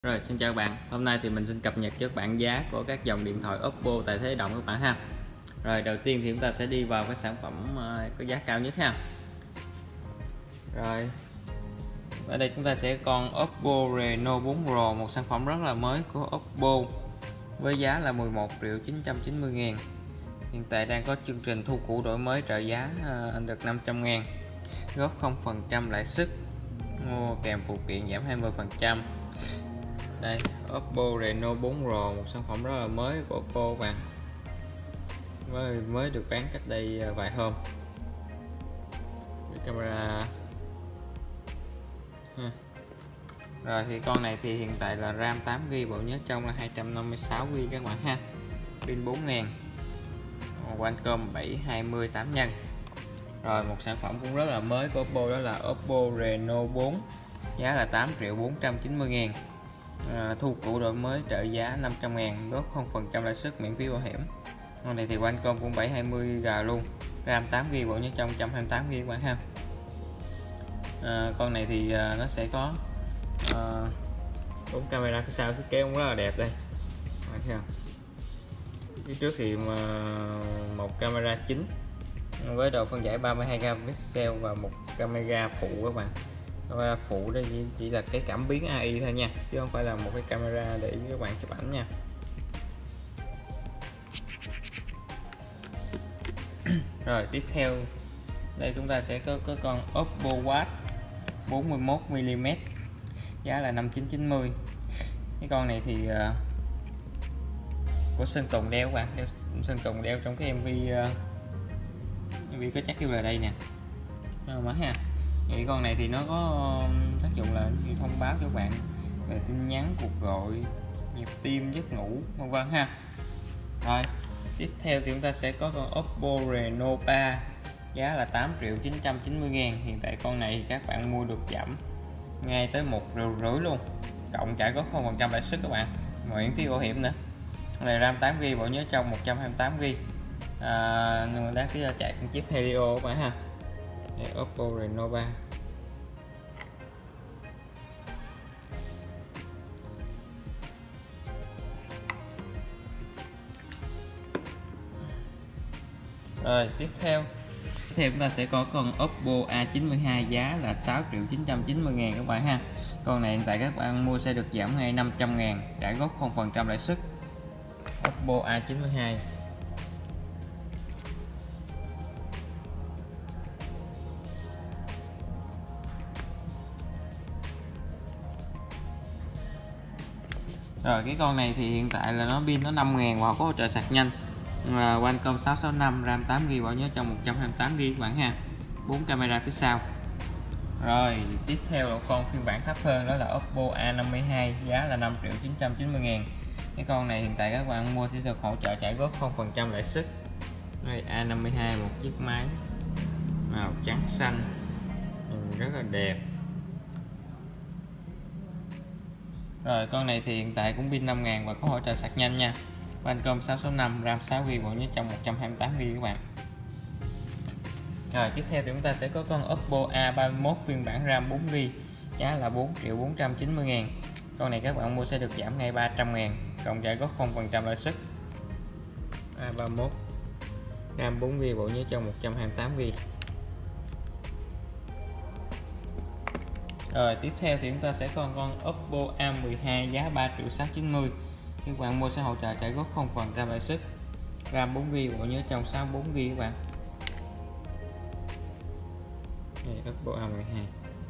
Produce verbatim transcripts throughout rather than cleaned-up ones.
Rồi, xin chào các bạn. Hôm nay thì mình xin cập nhật cho các bạn giá của các dòng điện thoại Oppo tại Thế Động các bạn ha. Rồi, đầu tiên thì chúng ta sẽ đi vào cái sản phẩm có giá cao nhất ha. Rồi, ở đây chúng ta sẽ con Oppo Reno bốn Pro, một sản phẩm rất là mới của Oppo với giá là mười một triệu chín trăm chín mươi ngàn. Hiện tại đang có chương trình thu cũ đổi mới trợ giá anh được năm trăm ngàn, góp không phần trăm lãi suất, mua kèm phụ kiện giảm hai mươi phần trăm. Đây, Oppo Reno bốn Pro, một sản phẩm rất là mới của Oppo bạn, mới, mới được bán cách đây vài hôm. Với camera ha. Rồi thì con này thì hiện tại là RAM tám gi ga bai, bộ nhớ trong là hai trăm năm mươi sáu gi ga bai các bạn ha, pin bốn ngàn, Qualcomm bảy hai mươi tám nhân. Rồi một sản phẩm cũng rất là mới của Oppo đó là Oppo Reno bốn, giá là tám triệu bốn trăm chín mươi ngàn. À, thu cũ đổi mới trợ giá năm trăm ngàn, góp không phần trăm lãi suất, miễn phí bảo hiểm. Con này thì Qualcomm cũng bảy hai mươi gi ga bai luôn, RAM tám gi ga bai, bộ nhớ trong một trăm hai mươi tám gi ga bai các bạn ha. À, con này thì à, nó sẽ có bốn à, camera phía sau, thiết kế cũng rất là đẹp đây. Phía trước thì mà một camera chính với độ phân giải ba mươi hai megapixel và một camera phụ các bạn. Camera phụ đây chỉ, chỉ là cái cảm biến a i thôi nha, chứ không phải là một cái camera để các bạn chụp ảnh nha. Rồi tiếp theo đây chúng ta sẽ có, có con Oppo Watch bốn mươi mốt mi li mét, giá là năm chín chín mươi. Cái con này thì uh, của Sơn Tùng đeo các bạn, đeo, Sơn Tùng đeo trong cái em vê uh, em vê có chắc cái về đây nè mà ha. Thì con này thì nó có tác dụng là như thông báo cho bạn về tin nhắn, cuộc gọi, nhịp tim, giấc ngủ vân vân ha. Rồi tiếp theo thì chúng ta sẽ có con Oppo Reno ba, giá là tám triệu chín trăm chín mươi ngàn. Hiện tại con này thì các bạn mua được giảm ngay tới một triệu rưỡi luôn, cộng trả góp không phần trăm lãi suất các bạn, miễn phí bảo hiểm nữa. Con này RAM tám gi ga bai, bộ nhớ trong một trăm hai mươi tám gi ga bai, à, nhưng mà đáng tiếc là chạy con chip Helio các bạn ha. Đây, Oppo Reno ba. Rồi tiếp theo tiếp theo chúng ta sẽ có con Oppo A chín mươi hai, giá là sáu triệu chín trăm chín mươi ngàn các bạn ha. Con này hiện tại các bạn mua sẽ được giảm ngay năm trăm ngàn, trả góp không phần trăm lãi suất. Oppo A chín mươi hai. Rồi cái con này thì hiện tại là nó pin nó năm ngàn và có hỗ trợ sạc nhanh. Và Qualcomm sáu sáu năm, RAM tám gi ga bai, nhớ trong một trăm hai mươi tám gi ga bai các bạn ha, bốn camera phía sau. Rồi tiếp theo là con phiên bản thấp hơn đó là Oppo A năm mươi hai, giá là năm triệu chín trăm chín mươi ngàn. Cái con này hiện tại các bạn mua sẽ được hỗ trợ trả góp không phần trăm lãi suất. Đây A năm mươi hai, một chiếc máy màu trắng xanh rất là đẹp. Rồi con này thì hiện tại cũng pin năm ngàn và có hỗ trợ sạc nhanh nha. Qualcomm sáu sáu năm, RAM sáu gi ga bai, bộ nhớ trong một trăm hai mươi tám gi ga bai các bạn. Rồi tiếp theo thì chúng ta sẽ có con Oppo A ba mươi mốt, phiên bản RAM bốn gi ga bai, giá là bốn triệu bốn trăm chín mươi ngàn. Con này các bạn mua sẽ được giảm ngay ba trăm ngàn, cộng trả góp không phần trăm lãi suất. A ba mươi mốt, RAM bốn gi ga bai, bộ nhớ trong một trăm hai mươi tám gi ga bai. Rồi tiếp theo thì chúng ta sẽ có con Oppo A mười hai, giá ba triệu sáu trăm chín mươi. Các bạn mua sẽ hỗ trợ trả góp không phần trăm lãi suất, RAM bốn gi ga bai, bộ nhớ trong sáu mươi bốn gi ga bai các bạn. Đây, Oppo A mười hai.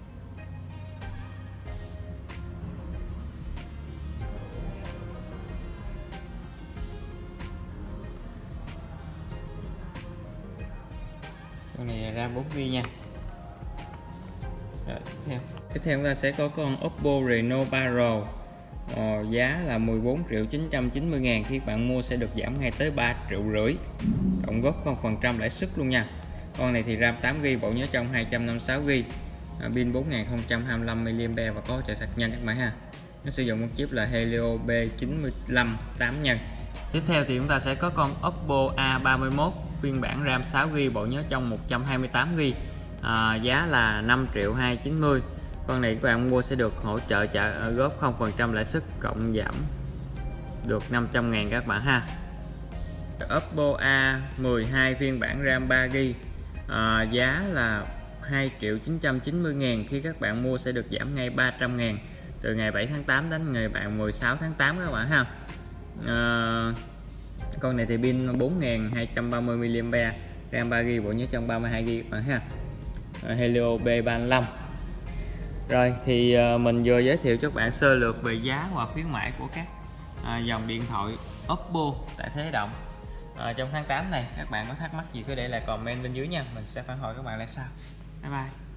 Con này RAM bốn gi ga bai nha. Rồi, tiếp theo tiếp theo chúng ta sẽ có con Oppo Reno ba Pro, ờ, giá là mười bốn triệu chín trăm chín mươi ngàn. Khi bạn mua sẽ được giảm ngay tới ba triệu rưỡi, cộng góp không phần trăm lãi suất luôn nha. Con này thì RAM tám gi ga bai, bộ nhớ trong hai trăm năm mươi sáu gi ga bai, pin bốn nghìn không trăm hai mươi lăm mi li am pe và có hỗ trợ sạc nhanh các bạn ha. Nó sử dụng con chip là Helio B chín lăm tám nhân. Tiếp theo thì chúng ta sẽ có con Oppo A ba mươi mốt, phiên bản RAM sáu gi ga bai, bộ nhớ trong một trăm hai mươi tám gi ga bai, à, giá là năm triệu hai trăm chín mươi. Con này các bạn mua sẽ được hỗ trợ trả góp không phần trăm lãi suất cộng giảm được năm trăm ngàn các bạn ha. Oppo A mười hai phiên bản RAM ba gi bi à, giá là hai triệu chín trăm chín mươi ngàn. Khi các bạn mua sẽ được giảm ngay ba trăm ngàn từ ngày bảy tháng tám đến ngày bạn mười sáu tháng tám các bạn ha. à, Con này thì pin bốn nghìn hai trăm ba mươi mi li am pe, RAM ba gi bi, bộ nhớ trong ba mươi hai gi bi các bạn ha. à, Helio B ba lăm. Rồi thì à, mình vừa giới thiệu cho các bạn sơ lược về giá và khuyến mãi của các à, dòng điện thoại Oppo tại Thế Động à, trong tháng tám này. Các bạn có thắc mắc gì cứ để lại comment bên dưới nha, mình sẽ phản hồi các bạn lại sau. Bye bye.